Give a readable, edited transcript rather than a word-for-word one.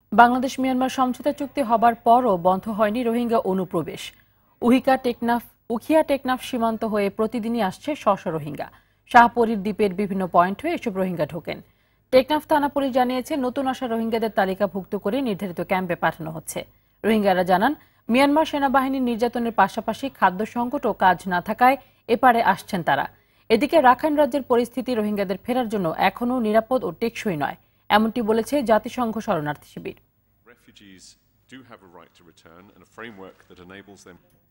Bangladesh Myanmar সমঝোতা চুক্তি হবার পরও বন্ধ হয়নি রোহিঙ্গা অনুপ্রবেশ। উখিয়া টেকনাফ সীমান্ত হয়ে প্রতিদিনই আসছে শ শ রোহিঙ্গা। শাহপরীর দ্বীপের বিভিন্ন পয়েন্ট হয়ে এসব রোহিঙ্গা ঢোকেন। টেকনাফ থানা পুলিশ জানিয়েছে, নতুন আসা রোহিঙ্গাদের তালিকাভুক্ত করে নির্ধারিত ক্যাম্পে পাঠানো হচ্ছে। রোহিঙ্গারা জানান, মিয়ানমার সেনাবাহিনীর নির্যাতনের পাশাপাশি খাদ্য সংকট ও কাজ না থাকায় এপারে আসছেন তারা। এদিকে রাখাইন রাজ্যের পরিস্থিতি রোহিঙ্গাদের ফেরার জন্য এখনও নিরাপদ ও টেকসই নয়, এমনটি বলেছে জাতিসংঘ শরণার্থী শিবির। Refugees do have a right to return and a framework that enables them